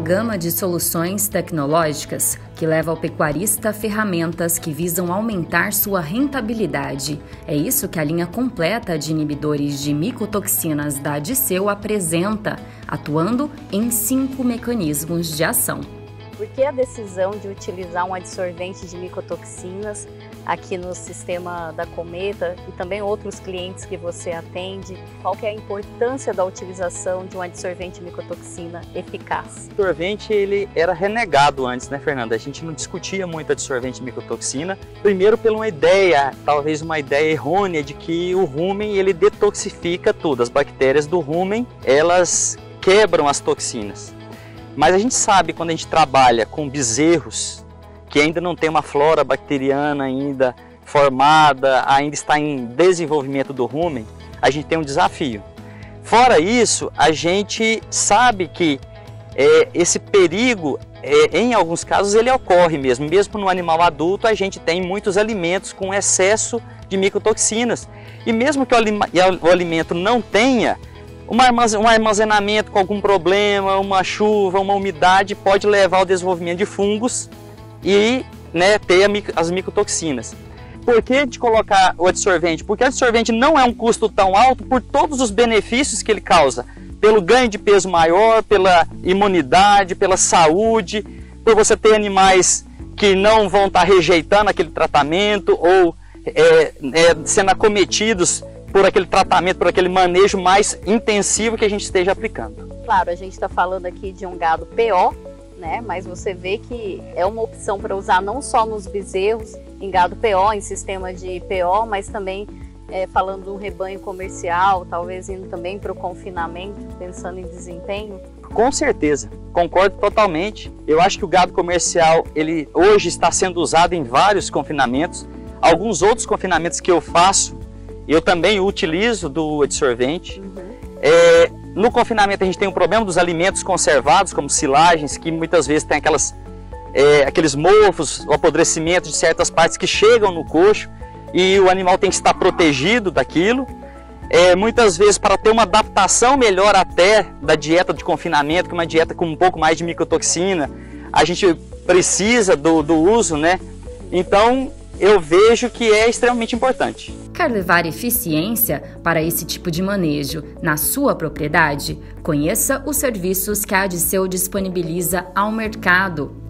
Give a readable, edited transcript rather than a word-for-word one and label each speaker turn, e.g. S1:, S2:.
S1: gama de soluções tecnológicas que leva ao pecuarista ferramentas que visam aumentar sua rentabilidade. É isso que a linha completa de inibidores de micotoxinas da Adisseu apresenta, atuando em 5 mecanismos de ação.
S2: Por que a decisão de utilizar um adsorvente de micotoxinas aqui no sistema da Cometa e também outros clientes que você atende? Qual que é a importância da utilização de um adsorvente de micotoxina eficaz?
S3: O adsorvente ele era renegado antes, né, Fernanda? A gente não discutia muito adsorvente de micotoxina. Primeiro pela uma ideia, talvez uma ideia errônea de que o rumen ele detoxifica tudo. As bactérias do rumen, elas quebram as toxinas. Mas a gente sabe, quando a gente trabalha com bezerros que ainda não tem uma flora bacteriana ainda formada, ainda está em desenvolvimento do rumen, a gente tem um desafio. Fora isso, a gente sabe que esse perigo, em alguns casos, ele ocorre mesmo. Mesmo no animal adulto, a gente tem muitos alimentos com excesso de micotoxinas. E mesmo que o alimento não tenha, um armazenamento com algum problema, uma chuva, uma umidade pode levar ao desenvolvimento de fungos e ter as micotoxinas. Por que de colocar o adsorvente? Porque o adsorvente não é um custo tão alto por todos os benefícios que ele causa. Pelo ganho de peso maior, pela imunidade, pela saúde, por você ter animais que não vão estar rejeitando aquele tratamento ou sendo acometidos por aquele tratamento, por aquele manejo mais intensivo que a gente esteja aplicando.
S2: Claro, a gente está falando aqui de um gado PO, né? Mas você vê que é uma opção para usar não só nos bezerros, em gado PO, em sistema de PO, mas também falando do rebanho comercial, talvez indo também para o confinamento, pensando em desempenho.
S3: Com certeza, concordo totalmente. Eu acho que o gado comercial, ele hoje está sendo usado em vários confinamentos. Alguns outros confinamentos que eu faço, eu também utilizo do adsorvente. No confinamento a gente tem um problema dos alimentos conservados, como silagens, que muitas vezes tem aqueles mofos, o apodrecimento de certas partes que chegam no coxo e o animal tem que estar protegido daquilo. Muitas vezes, para ter uma adaptação melhor até da dieta de confinamento, que é uma dieta com um pouco mais de micotoxina, a gente precisa do uso, né? Então eu vejo que é extremamente importante.
S1: Quer levar eficiência para esse tipo de manejo na sua propriedade? Conheça os serviços que a Adisseu disponibiliza ao mercado.